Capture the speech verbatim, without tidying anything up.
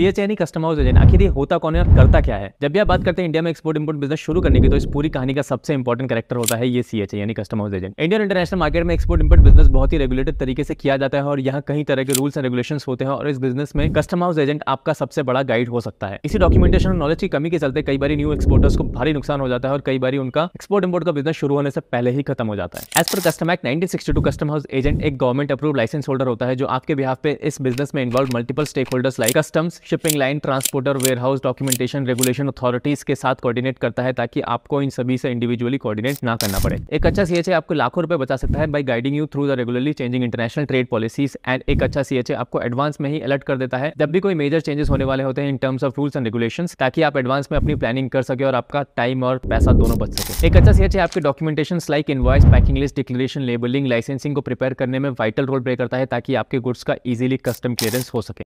CHA यानी custom house agent, आखिर ये होता कौन है और करता क्या है? जब भी आप बात करते हैं इंडिया में एक्सपोर्ट इंपोर्ट बिजनेस शुरू करने की, तो इस पूरी कहानी का सबसे इंपॉर्टेंट कैरेक्टर होता है ये सीएचए यानी custom house agent. Indian international market में एक्सपोर्ट इंपोर्ट बिजनेस बहुत ही रेगुलेटेड तरीके से किया जाता है और यहाँ कई तरह के रूल्स एंड रेगुलेशंस होते हैं और इस बिजनेस में कस्टम हाउस एजेंट आपका सबसे बड़ा गाइड हो सकता है। इसी डॉक्यूमेंटेशन और नॉलेज की कमी के चलते कई बार न्यू एक्सपोर्टर्स को भारी नुकसान हो जाता है और कई बार उनका एक्सपोर्ट इंपोर्ट का बिजनेस शुरू होने से पहले ही खत्म हो जाता है। एज पर custom act nineteen sixty two, custom house agent एक गवर्नमेंट अप्रूव लाइसेंस होल्डर होता है जो आपके बिहाफ पे इस बिजनेस में involve multiple stake holders like customs, shipping line, transporter, warehouse, documentation, regulation authorities के साथ कोऑर्डिनेट करता है ताकि आपको इन सभी से इंडिविजुअली कोऑर्डिनेट ना करना पड़े। एक अच्छा सीएचए आपको लाखों रुपए बचा सकता है by guiding you through the regularly changing international trade policies. And एक अच्छा सीएचए आपको एडवांस में ही अलर्ट कर देता है जब भी कोई मेजर चेंजेस होने वाले होते हैं in terms of rules and regulations, ताकि आप एडवांस में अपनी प्लानिंग कर सके और आपका टाइम और पैसा दोनों बच सके। एक अच्छा सीएचए आपके documentation like invoice, packing list, declaration, labelling, licensing को प्रिपेयर करने में वाइटल रोल प्ले करता है ताकि आपके गुड्स का इजीली कस्टम क्लियरेंस हो सके।